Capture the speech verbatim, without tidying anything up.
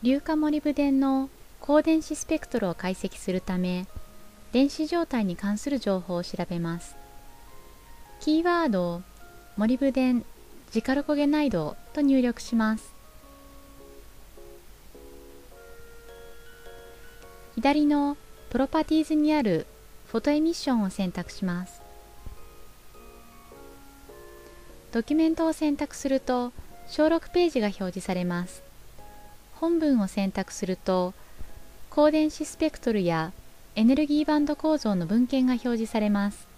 硫化モリブデンの高電子スペクトルを解析するため、電子状態に関する情報を調べます。キーワードをモリブデンジカルコゲナイドと入力します。左のプロパティーズにあるフォトエミッションを選択します。ドキュメントを選択すると小録ページが表示されます。本文を選択すると高電子スペクトルやエネルギーバンド構造の文献が表示されます。